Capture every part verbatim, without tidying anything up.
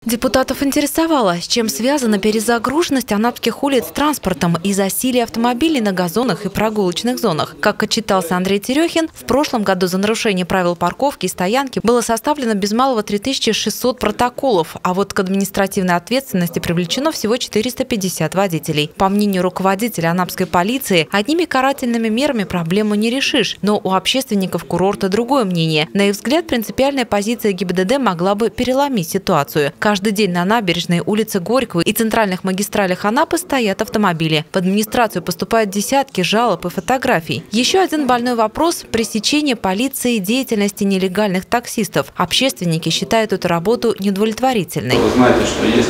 Депутатов интересовало, с чем связана перезагруженность анапских улиц транспортом и засилие автомобилей на газонах и прогулочных зонах. Как отчитался Андрей Терехин, в прошлом году за нарушение правил парковки и стоянки было составлено без малого три тысячи шестьсот протоколов, а вот к административной ответственности привлечено всего четыреста пятьдесят водителей. По мнению руководителя анапской полиции, одними карательными мерами проблему не решишь, но у общественников курорта другое мнение. На их взгляд, принципиальная позиция ГИБДД могла бы переломить ситуацию. Каждый день на набережной, улице Горького и центральных магистралях Анапы стоят автомобили. В администрацию поступают десятки жалоб и фотографий. Еще один больной вопрос – пресечение полиции деятельности нелегальных таксистов. Общественники считают эту работу неудовлетворительной. Вы знаете, что есть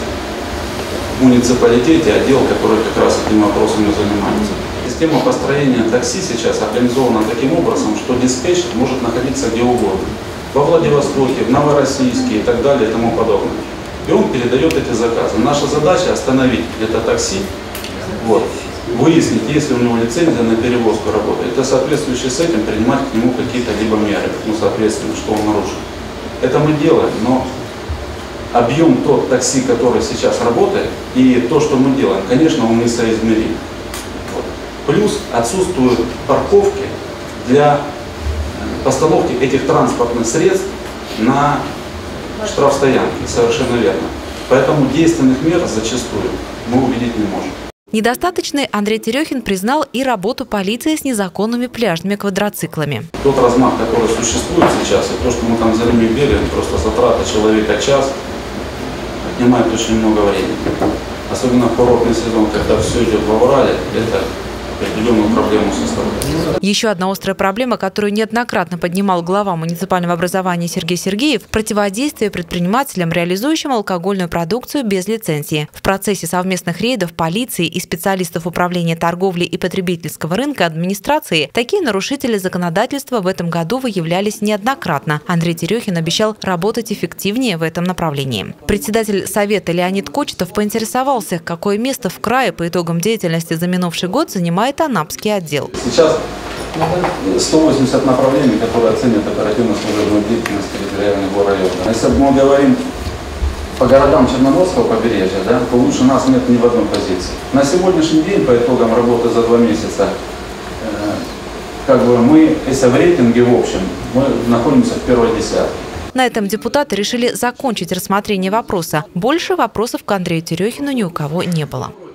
в муниципалитете отдел, который как раз этим вопросом и занимается. Система построения такси сейчас организована таким образом, что диспетчер может находиться где угодно. Во Владивостоке, в Новороссийске и так далее и тому подобное. И он передает эти заказы. Наша задача остановить это такси, вот, выяснить, есть ли у него лицензия на перевозку работы. И соответствующе с этим принимать к нему какие-то либо меры, ну, соответственно, что он нарушил. Это мы делаем, но объем тот такси, который сейчас работает, и то, что мы делаем, конечно, он несоизмерим. Вот. Плюс отсутствуют парковки для постановки этих транспортных средств на штрафстоянки, совершенно верно. Поэтому действенных мер зачастую мы увидеть не можем. Недостаточной Андрей Терехин признал и работу полиции с незаконными пляжными квадроциклами. Тот размах, который существует сейчас, и то, что мы там за ними бегаем, просто затрата человека час, отнимает очень много времени. Особенно в курортный сезон, когда все идет в аврале, это определенную проблему составляет. Еще одна острая проблема, которую неоднократно поднимал глава муниципального образования Сергей Сергеев – противодействие предпринимателям, реализующим алкогольную продукцию без лицензии. В процессе совместных рейдов полиции и специалистов управления торговли и потребительского рынка администрации такие нарушители законодательства в этом году выявлялись неоднократно. Андрей Терехин обещал работать эффективнее в этом направлении. Председатель совета Леонид Кочетов поинтересовался, какое место в крае по итогам деятельности за минувший год занимает анапский отдел. Сейчас сто восемьдесят направлений, которые оценят оперативно-служебную деятельность территориального района. Если мы говорим по городам Черноморского побережья, да, то лучше нас нет ни в одной позиции. На сегодняшний день, по итогам работы за два месяца, э, как бы мы, если в рейтинге в общем, мы находимся в первой десятке. На этом депутаты решили закончить рассмотрение вопроса. Больше вопросов к Андрею Терехину ни у кого не было.